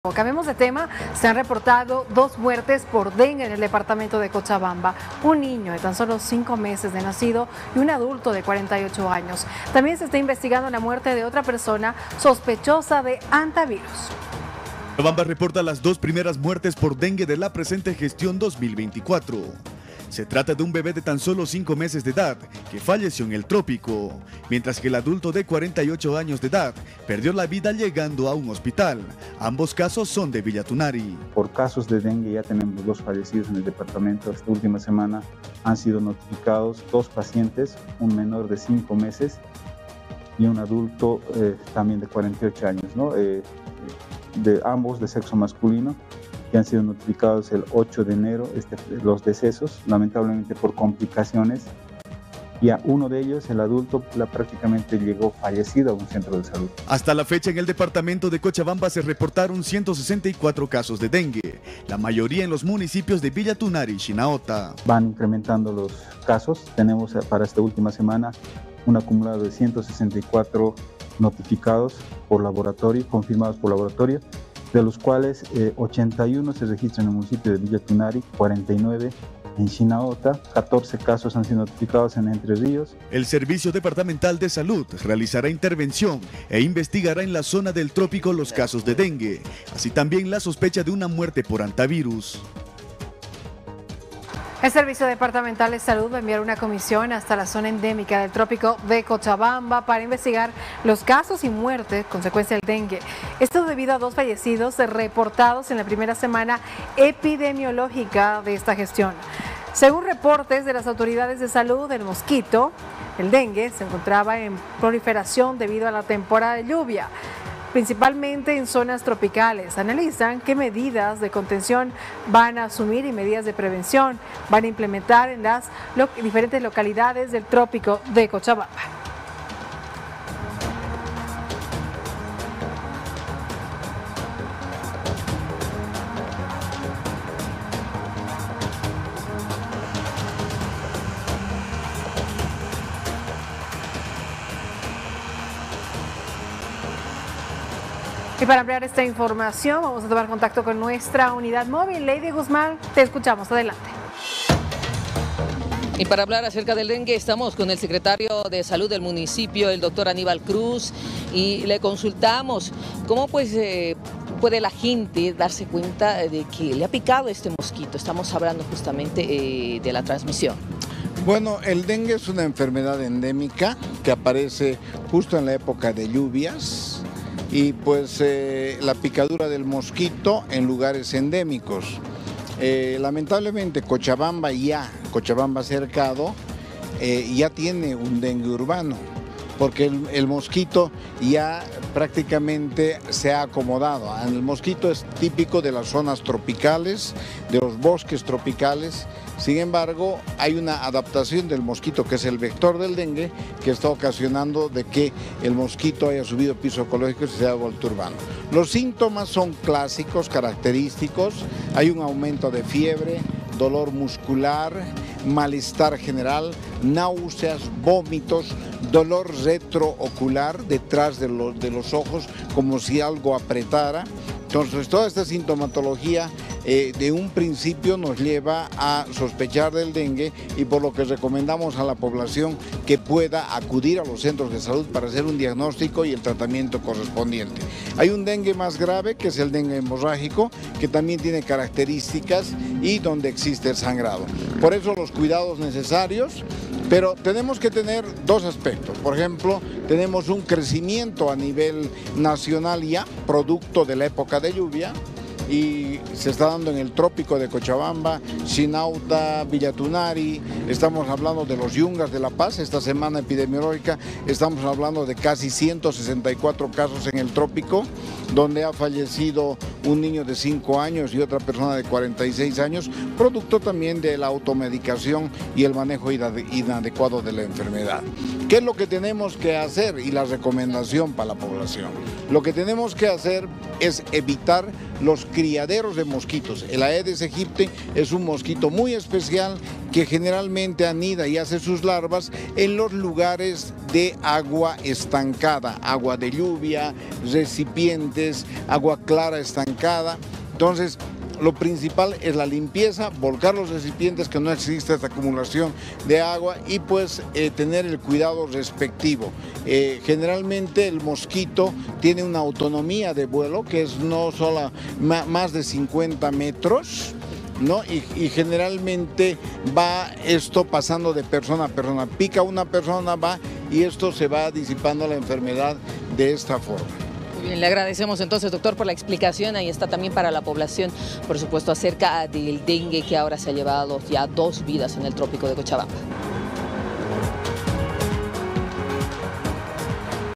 Cambiemos de tema, se han reportado 2 muertes por dengue en el departamento de Cochabamba, un niño de tan solo 5 meses de nacido y un adulto de 48 años. También se está investigando la muerte de otra persona sospechosa de hantavirus. Cochabamba reporta las 2 primeras muertes por dengue de la presente gestión 2024. Se trata de un bebé de tan solo 5 meses de edad que falleció en el trópico, mientras que el adulto de 48 años de edad perdió la vida llegando a un hospital. Ambos casos son de Villatunari. Por casos de dengue ya tenemos 2 fallecidos en el departamento. Esta última semana han sido notificados 2 pacientes, un menor de 5 meses y un adulto también de 48 años, ¿no? De ambos de sexo masculino, que han sido notificados el 8 de enero, los decesos, lamentablemente por complicaciones, y a uno de ellos, el adulto, prácticamente llegó fallecido a un centro de salud. Hasta la fecha en el departamento de Cochabamba se reportaron 164 casos de dengue, la mayoría en los municipios de Villatunari y Chinaota. Van incrementando los casos, tenemos para esta última semana un acumulado de 164 notificados por laboratorio, confirmados por laboratorio, de los cuales 81 se registran en el municipio de Villatunari, 49 en Chinaota, 14 casos han sido notificados en Entre Ríos. El Servicio Departamental de Salud realizará intervención e investigará en la zona del trópico los casos de dengue, así también la sospecha de una muerte por hantavirus. El Servicio Departamental de Salud va a enviar una comisión hasta la zona endémica del trópico de Cochabamba para investigar los casos y muertes consecuencia del dengue. Esto debido a 2 fallecidos reportados en la primera semana epidemiológica de esta gestión. Según reportes de las autoridades de salud, el mosquito, el dengue, se encontraba en proliferación debido a la temporada de lluvia, principalmente en zonas tropicales. Analizan qué medidas de contención van a asumir y medidas de prevención van a implementar en las diferentes localidades del trópico de Cochabamba. Y para ampliar esta información vamos a tomar contacto con nuestra unidad móvil. Lady Guzmán, te escuchamos, adelante. Y para hablar acerca del dengue estamos con el secretario de Salud del municipio, el doctor Aníbal Cruz, y le consultamos cómo puede la gente darse cuenta de que le ha picado este mosquito. Estamos hablando justamente de la transmisión. Bueno, el dengue es una enfermedad endémica que aparece justo en la época de lluvias. Y pues la picadura del mosquito en lugares endémicos. Lamentablemente Cochabamba cercado, ya tiene un dengue urbano, porque el mosquito ya prácticamente se ha acomodado. El mosquito es típico de las zonas tropicales, de los bosques tropicales. Sin embargo, hay una adaptación del mosquito, que es el vector del dengue, que está ocasionando de que el mosquito haya subido piso ecológico y se haya vuelto urbano. Los síntomas son clásicos, característicos. Hay un aumento de fiebre, dolor muscular, malestar general, náuseas, vómitos, dolor retroocular detrás de los ojos, como si algo apretara. Entonces, toda esta sintomatología de un principio nos lleva a sospechar del dengue, y por lo que recomendamos a la población que pueda acudir a los centros de salud para hacer un diagnóstico y el tratamiento correspondiente. Hay un dengue más grave, que es el dengue hemorrágico, que también tiene características y donde existe el sangrado. Por eso los cuidados necesarios. Pero tenemos que tener 2 aspectos. Por ejemplo, tenemos un crecimiento a nivel nacional ya, producto de la época de lluvia, y se está dando en el trópico de Cochabamba, Chinaota, Villatunari. Estamos hablando de los Yungas de La Paz. Esta semana epidemiológica estamos hablando de casi 164 casos en el trópico, donde ha fallecido un niño de 5 años y otra persona de 46 años, producto también de la automedicación y el manejo inadecuado de la enfermedad. ¿Qué es lo que tenemos que hacer y la recomendación para la población? Lo que tenemos que hacer es evitar los criaderos de mosquitos. El Aedes aegypti es un mosquito muy especial que generalmente anida y hace sus larvas en los lugares de agua estancada, agua de lluvia, recipientes, agua clara estancada. Entonces, lo principal es la limpieza, volcar los recipientes, que no exista esta acumulación de agua, y pues tener el cuidado respectivo. Generalmente el mosquito tiene una autonomía de vuelo que es no solo más de 50 metros, ¿no? Y generalmente va esto pasando de persona a persona. Pica una persona, va, y esto se va disipando la enfermedad de esta forma. Bien, le agradecemos entonces, doctor, por la explicación. Ahí está también para la población, por supuesto, acerca del dengue, que ahora se ha llevado ya 2 vidas en el trópico de Cochabamba.